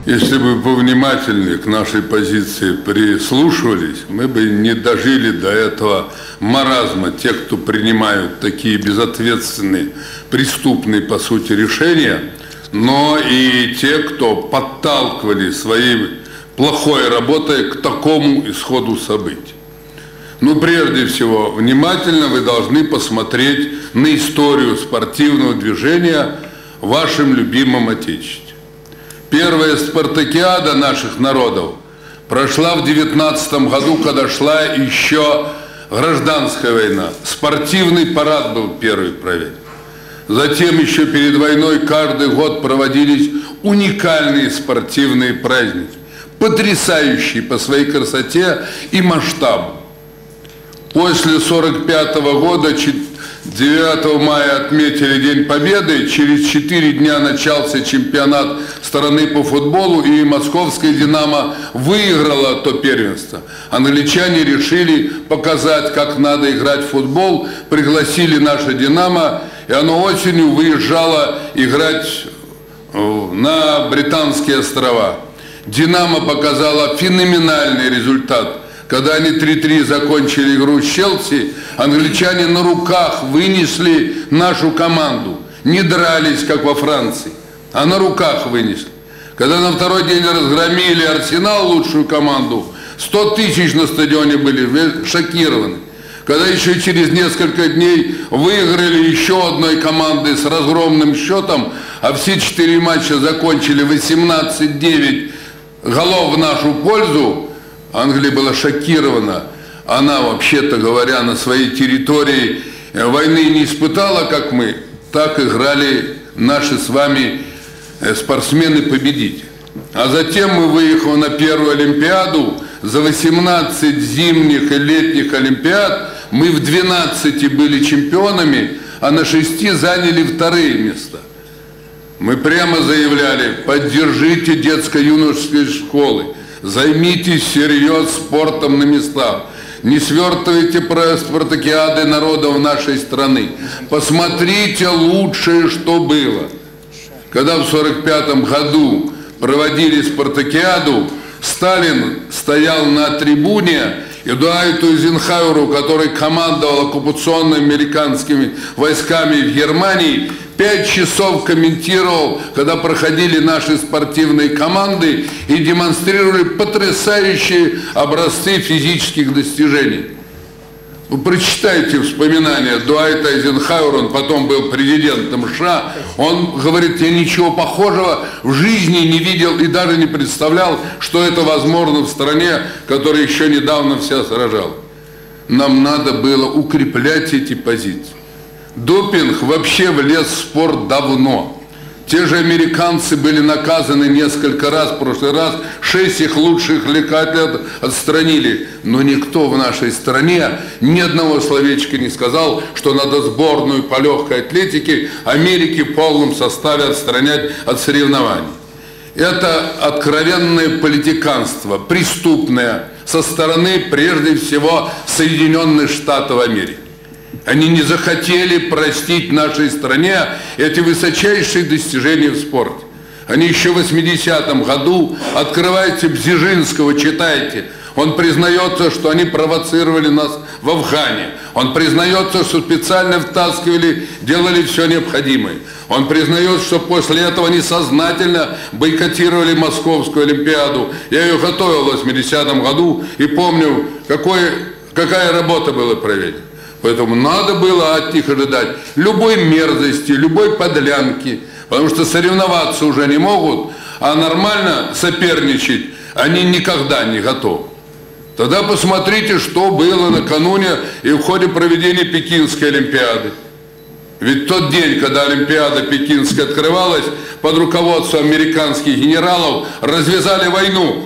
Если бы повнимательнее к нашей позиции прислушивались, мы бы не дожили до этого маразма тех, кто принимают такие безответственные, преступные, по сути, решения, но и те, кто подталкивали своей плохой работой к такому исходу событий. Ну, прежде всего, внимательно вы должны посмотреть на историю спортивного движения в вашем любимом Отечестве. Первая спартакиада наших народов прошла в 19 году, когда шла еще гражданская война. Спортивный парад был первый проведен. Затем еще перед войной каждый год проводились уникальные спортивные праздники, потрясающие по своей красоте и масштабу. После 1945 года 9 мая отметили День Победы, через 4 дня начался чемпионат страны по футболу, и московская «Динамо» выиграла то первенство. Англичане решили показать, как надо играть в футбол, пригласили наше «Динамо», и оно осенью выезжало играть на Британские острова. «Динамо» показала феноменальный результат. Когда они 3-3 закончили игру с Челси, англичане на руках вынесли нашу команду. Не дрались, как во Франции, а на руках вынесли. Когда на второй день разгромили Арсенал, лучшую команду, 100 тысяч на стадионе были шокированы. Когда еще через несколько дней выиграли еще одной командой с разгромным счетом, а все 4 матча закончили 18-9 голов в нашу пользу, Англия была шокирована. Она, вообще-то говоря, на своей территории войны не испытала, как мы. Так играли наши с вами спортсмены-победители. А затем мы выехали на первую Олимпиаду. За 18 зимних и летних Олимпиад мы в 12 были чемпионами, а на 6 заняли вторые места. Мы прямо заявляли: поддержите детско-юношеские школы. Займитесь всерьез спортом на местах. Не свертывайте про спартакиады народов нашей страны. Посмотрите лучшее, что было. Когда в 1945 году проводили спартакиаду, Сталин стоял на трибуне, и Дуайту Эйзенхауэру, который командовал оккупационными американскими войсками в Германии, 5 часов комментировал, когда проходили наши спортивные команды и демонстрировали потрясающие образцы физических достижений. Вы прочитайте вспоминания Дуайта Эйзенхауэра, он потом был президентом США, он говорит: я ничего похожего в жизни не видел и даже не представлял, что это возможно в стране, которая еще недавно вся сражалась. Нам надо было укреплять эти позиции. Допинг вообще влез в спорт давно. Те же американцы были наказаны несколько раз, в прошлый раз 6 их лучших легкоатлетов отстранили. Но никто в нашей стране ни одного словечка не сказал, что надо сборную по легкой атлетике Америки в полном составе отстранять от соревнований. Это откровенное политиканство, преступное, со стороны, прежде всего, Соединенных Штатов Америки. Они не захотели простить нашей стране эти высочайшие достижения в спорте. Они еще в 80-м году, открывайте Бзежинского, читайте, он признается, что они провоцировали нас в Афгане. Он признается, что специально втаскивали, делали все необходимое. Он признает, что после этого они сознательно бойкотировали Московскую Олимпиаду. Я ее готовил в 80-м году и помню, какая работа была проведена. Поэтому надо было от них ожидать любой мерзости, любой подлянки, потому что соревноваться уже не могут, а нормально соперничать они никогда не готовы. Тогда посмотрите, что было накануне и в ходе проведения Пекинской Олимпиады. Ведь тот день, когда Олимпиада Пекинская открывалась, под руководством американских генералов развязали войну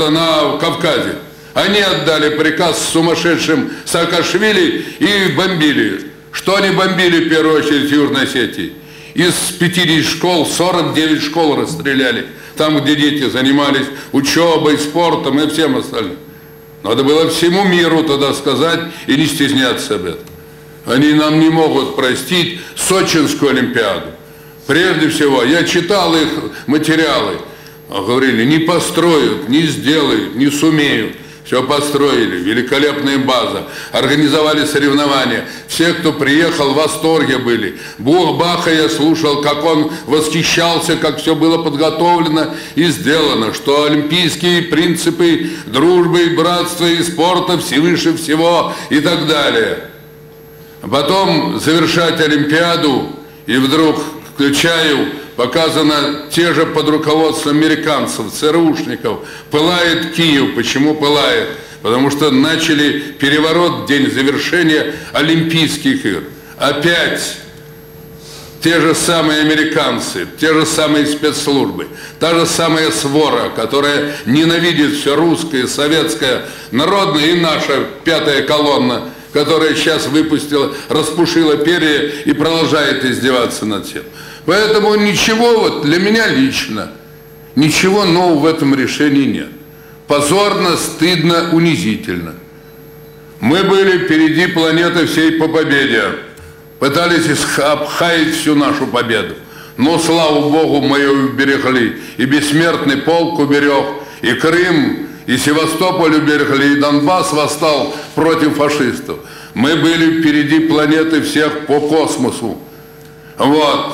на Кавказе. Они отдали приказ сумасшедшим Саакашвили и бомбили. Что они бомбили в первую очередь в Южной Осетии? Из 50 школ 49 школ расстреляли. Там, где дети занимались учебой, спортом и всем остальным. Надо было всему миру тогда сказать и не стесняться об этом. Они нам не могут простить Сочинскую Олимпиаду. Прежде всего, я читал их материалы. говорили, не построят, не сделают, не сумеют. Все построили, великолепная база, организовали соревнования. Все, кто приехал, в восторге были. Баха я слушал, как он восхищался, как все было подготовлено и сделано, что олимпийские принципы дружбы, братства и спорта превыше всего и так далее. А потом завершать Олимпиаду, и вдруг включаю, показано те же под руководством американцев, ЦРУшников. Пылает Киев. Почему пылает? Потому что начали переворот в день завершения Олимпийских игр. Опять те же самые американцы, те же самые спецслужбы, та же самая свора, которая ненавидит все русское, советское, народное, и наша пятая колонна, которая сейчас выпустила, распушила перья и продолжает издеваться над всем. Поэтому ничего, вот для меня лично, ничего нового в этом решении нет. Позорно, стыдно, унизительно. Мы были впереди планеты всей по победе. Пытались обхаять всю нашу победу. Но, слава Богу, мы ее уберегли. И бессмертный полк уберег, и Крым, и Севастополь уберегли, и Донбасс восстал против фашистов. Мы были впереди планеты всех по космосу. Вот.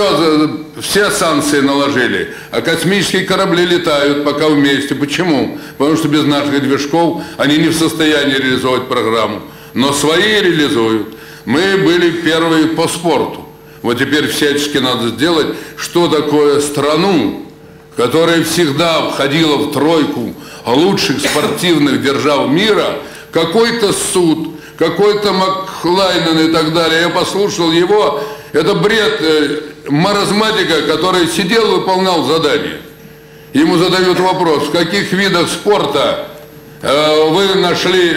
Все санкции наложили, а космические корабли летают пока вместе. Почему? Потому что без наших движков они не в состоянии реализовать программу. Но свои реализуют. Мы были первые по спорту. Вот теперь всячески надо сделать, что такое страну, которая всегда входила в тройку лучших спортивных держав мира, какой-то суд, какой-то Маклайнен и так далее. Я послушал его. Это бред маразматика, который сидел, выполнял задание. Ему задают вопрос, в каких видах спорта вы нашли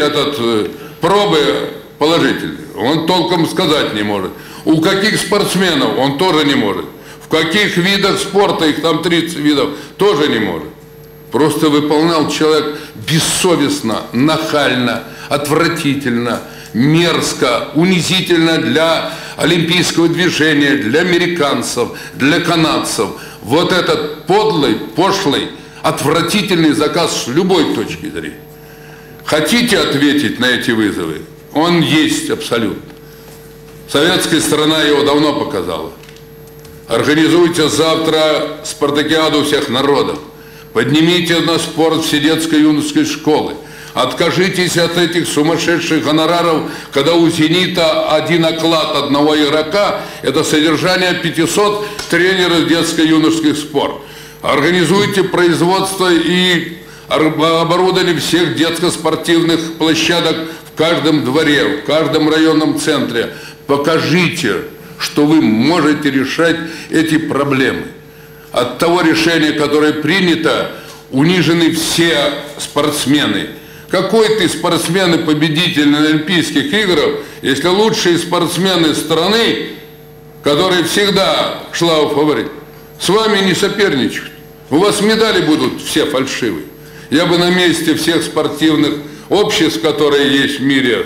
пробы положительные. Он толком сказать не может. У каких спортсменов он тоже не может. В каких видах спорта, их там 30 видов, тоже не может. Просто выполнял человек бессовестно, нахально, отвратительно, мерзко, унизительно для олимпийского движения, для американцев, для канадцев. Вот этот подлый, пошлый, отвратительный заказ с любой точки зрения. Хотите ответить на эти вызовы? Он есть абсолютно. Советская сторона его давно показала. Организуйте завтра спартакиаду всех народов. Поднимите на спорт все детско-юношеские школы. Откажитесь от этих сумасшедших гонораров, когда у «Зенита» один оклад одного игрока – это содержание 500 тренеров детско-юношеских спорт. Организуйте производство и оборудование всех детско-спортивных площадок в каждом дворе, в каждом районном центре. Покажите, что вы можете решать эти проблемы. От того решения, которое принято, унижены все спортсмены. Какой ты спортсмен и победитель на Олимпийских играх, если лучшие спортсмены страны, которые всегда шла в фаворит, с вами не соперничают. У вас медали будут все фальшивые. Я бы на месте всех спортивных обществ, которые есть в мире,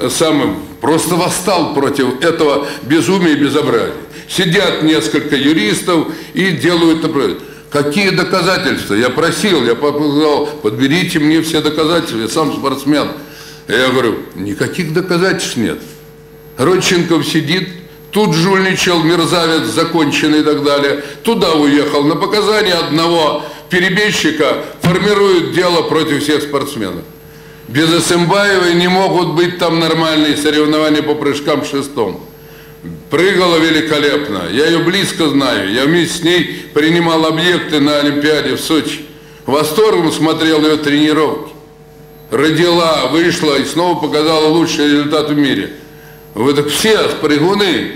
просто восстал против этого безумия и безобразия. Сидят несколько юристов и делают это. Какие доказательства? Я просил, я сказал, подберите мне все доказательства, я сам спортсмен. Я говорю, никаких доказательств нет. Родченков сидит, тут жульничал, мерзавец законченный и так далее. Туда уехал на показания одного перебежчика, формирует дело против всех спортсменов. Без Эсэмбаевой не могут быть там нормальные соревнования по прыжкам в шестом. Прыгала великолепно, я ее близко знаю, я вместе с ней принимал объекты на Олимпиаде в Сочи. Восторгом смотрел ее тренировки. Родила, вышла и снова показала лучший результат в мире. Вы так все прыгуны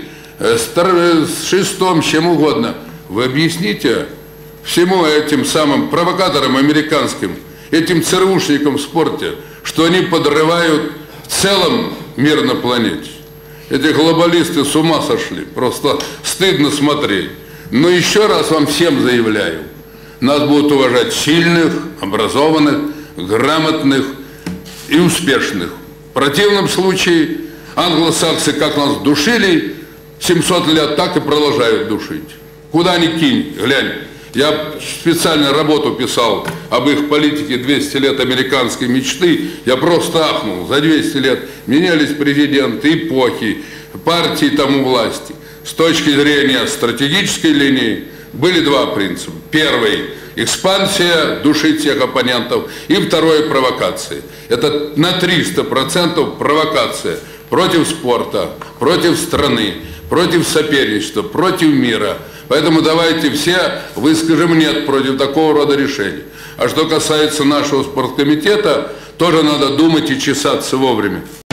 с шестом, с чем угодно. Вы объясните всему этим самым провокаторам американским, этим ЦРУшникам в спорте, что они подрывают в целом мир на планете. Эти глобалисты с ума сошли, просто стыдно смотреть. Но еще раз вам всем заявляю, нас будут уважать сильных, образованных, грамотных и успешных. В противном случае англосаксы как нас душили 700 лет, так и продолжают душить. Куда ни кинь, глянь. Я специально работу писал об их политике 200 лет американской мечты. Я просто ахнул. За 200 лет менялись президенты, эпохи, партии тому власти. С точки зрения стратегической линии были два принципа. Первый – экспансия, душить всех оппонентов. И второе – провокации. Это на 300% провокация против спорта, против страны, против соперничества, против мира. Поэтому давайте все выскажем «нет» против такого рода решений. А что касается нашего спорткомитета, тоже надо думать и чесаться вовремя.